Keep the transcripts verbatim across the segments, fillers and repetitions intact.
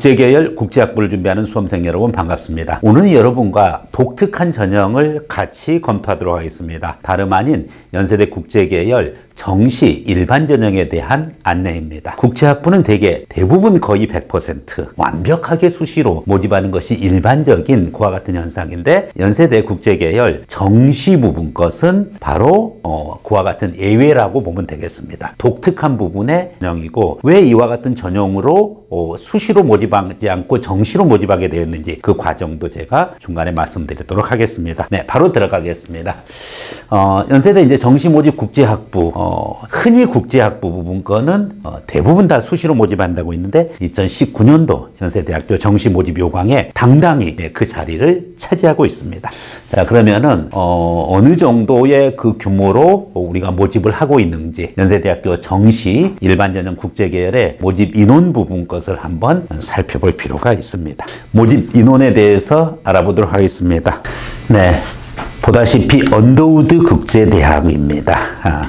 국제계열 국제학부를 준비하는 수험생 여러분 반갑습니다. 오늘은 여러분과 독특한 전형을 같이 검토하도록 하겠습니다. 다름 아닌 연세대 국제계열 정시 일반 전형에 대한 안내입니다. 국제학부는 대개 대부분 거의 백 퍼센트 완벽하게 수시로 모집하는 것이 일반적인 그와 같은 현상인데, 연세대 국제계열 정시 부분 것은 바로 어, 그와 같은 예외라고 보면 되겠습니다. 독특한 부분의 전형이고, 왜 이와 같은 전형으로 어, 수시로 모집하지 않고 정시로 모집하게 되었는지 그 과정도 제가 중간에 말씀드리도록 하겠습니다. 네, 바로 들어가겠습니다. 어, 연세대 이제 정시 모집 국제학부, 어, 흔히 국제학부 부분 거는 어, 대부분 다 수시로 모집한다고 있는데, 이천십구 년도 연세대학교 정시 모집 요강에 당당히 네, 그 자리를 차지하고 있습니다. 자, 그러면은 어, 어느 정도의 그 규모로 우리가 모집을 하고 있는지, 연세대학교 정시 일반 전형 국제계열의 모집 인원 부분 것을 한번 살펴볼 필요가 있습니다. 모집 인원에 대해서 알아보도록 하겠습니다. 네, 보다시피 언더우드 국제대학입니다. 아,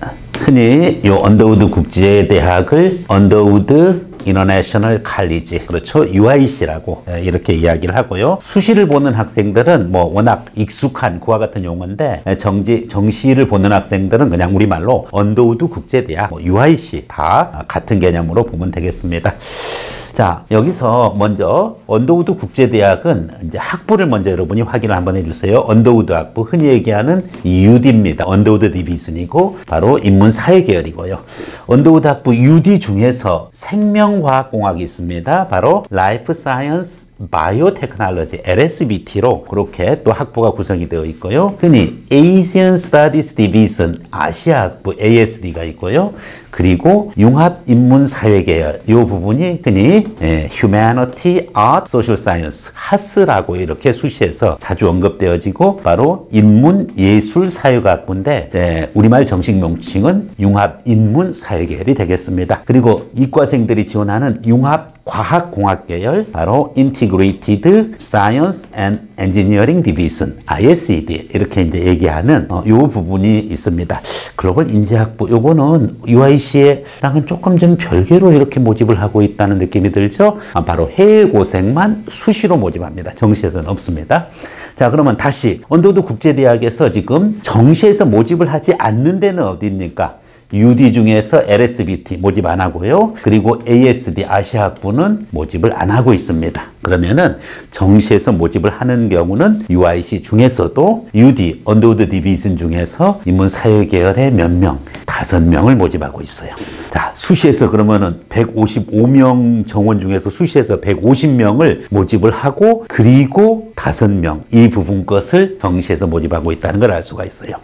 흔히 이 언더우드 국제대학을 언더우드 인터내셔널 칼리지, 그렇죠, 유아이씨라고 이렇게 이야기를 하고요. 수시를 보는 학생들은 뭐 워낙 익숙한 그와 같은 용어인데, 정지, 정시를 보는 학생들은 그냥 우리말로 언더우드 국제대학, 뭐 유아이씨 다 같은 개념으로 보면 되겠습니다. 자, 여기서 먼저 언더우드 국제대학은 이제 학부를 먼저 여러분이 확인을 한번 해주세요. 언더우드 학부, 흔히 얘기하는 유디입니다. 언더우드 디비전이고 바로 인문사회 계열이고요. 언더우드 학부 유디 중에서 생명과학공학이 있습니다. 바로 라이프 사이언스 바이오테크놀로지 엘에스비티로 그렇게 또 학부가 구성이 되어 있고요. 흔히 Asian Studies Division 아시아 학부 에이에스디가 있고요. 그리고 융합인문사회 계열, 이 부분이 흔히 예, Humanity, Art, Social Science, 하스라고 이렇게 수시에서 자주 언급되어지고 바로 인문예술사회과학부인데, 예, 우리말 정식 명칭은 융합인문사회 계열이 되겠습니다. 그리고 이과생들이 지원하는 융합 과학공학 계열, 바로 Integrated Science and Engineering Division, 아이에스이디 이렇게 이제 얘기하는 어, 요 부분이 있습니다. 글로벌 인재학부, 요거는 유아이씨랑은 조금 좀 별개로 이렇게 모집을 하고 있다는 느낌이 들죠. 아, 바로 해외고생만 수시로 모집합니다. 정시에서는 없습니다. 자, 그러면 다시 언더우드 국제대학에서 지금 정시에서 모집을 하지 않는 데는 어디입니까? 유디 중에서 엘에스비티 모집 안 하고요. 그리고 에이에스디 아시아학부는 모집을 안 하고 있습니다. 그러면은 정시에서 모집을 하는 경우는 유아이씨 중에서도 유디, 언더우드 디비전 중에서 인문사회 계열의 몇 명, 다섯 명을 모집하고 있어요. 자, 수시에서 그러면은 백오십오 명 정원 중에서 수시에서 백오십 명을 모집을 하고, 그리고 다섯 명, 이 부분 것을 정시에서 모집하고 있다는 걸 알 수가 있어요.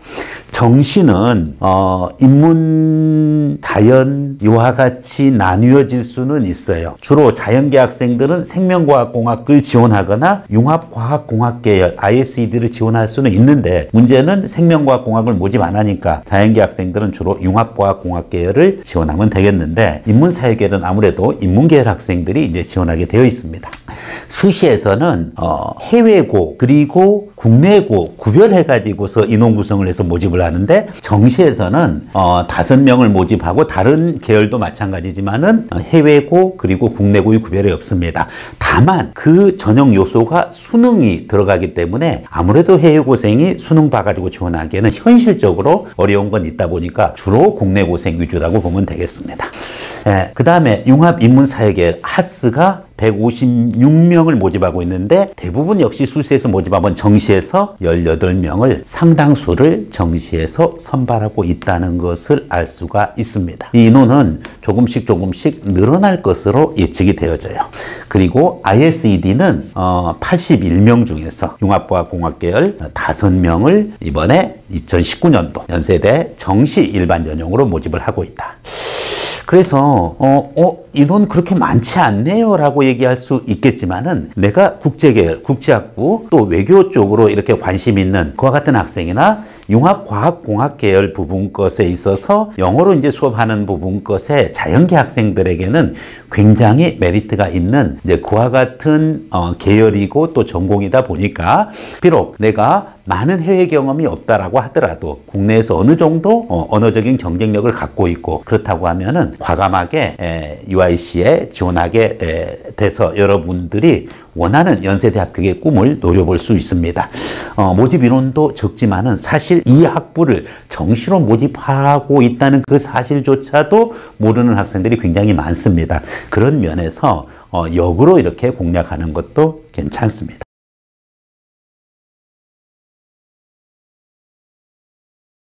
정시는 어, 인문, 자연, 이와 같이 나뉘어질 수는 있어요. 주로 자연계 학생들은 생명과학공학을 지원하거나 융합과학공학 계열 아이에스이디를 지원할 수는 있는데, 문제는 생명과학공학을 모집 안 하니까 자연계 학생들은 주로 융합과학공학 계열을 지원하면 되겠는데, 인문사회 계열은 아무래도 인문계열 학생들이 이제 지원하게 되어 있습니다. 수시에서는 어, 해외고 그리고 국내고 구별해가지고서 인원 구성을 해서 모집을 하는데, 정시에서는 어, 다섯 명을 모집하고 다른 계열도 마찬가지지만은 해외고 그리고 국내고의 구별이 없습니다. 다만 그 전형 요소가 수능이 들어가기 때문에 아무래도 해외고생이 수능 봐가지고 지원하기에는 현실적으로 어려운 건 있다 보니까 주로 국내고생 위주라고 보면 되겠습니다. 예, 그 다음에 융합인문사회계열 하스가 백오십육 명을 모집하고 있는데, 대부분 역시 수시에서 모집하면 정시에서 열여덟 명을 상당수를 정시에서 선발하고 있다는 것을 알 수가 있습니다. 이 인원은 조금씩 조금씩 늘어날 것으로 예측이 되어져요. 그리고 아이에스이디는 어, 팔십일 명 중에서 융합과학공학 계열 다섯 명을 이번에 이천십구 년도 연세대 정시 일반 전형으로 모집을 하고 있다. 그래서 어, 어, 인원 그렇게 많지 않네요 라고 얘기할 수 있겠지만은, 내가 국제계열, 국제학부 또 외교 쪽으로 이렇게 관심 있는 그와 같은 학생이나 융합과학공학 계열 부분 것에 있어서 영어로 이제 수업하는 부분 것에 자연계 학생들에게는 굉장히 메리트가 있는 이제 그와 같은 어, 계열이고 또 전공이다 보니까, 비록 내가 많은 해외 경험이 없다라고 하더라도 국내에서 어느 정도 어, 언어적인 경쟁력을 갖고 있고 그렇다고 하면은 과감하게 에, 유아이씨에 지원하게 에, 돼서 여러분들이 원하는 연세대 합격의 꿈을 노려볼 수 있습니다. 어, 모집 인원도 적지만은 사실 이 학부를 정시로 모집하고 있다는 그 사실조차도 모르는 학생들이 굉장히 많습니다. 그런 면에서 어, 역으로 이렇게 공략하는 것도 괜찮습니다.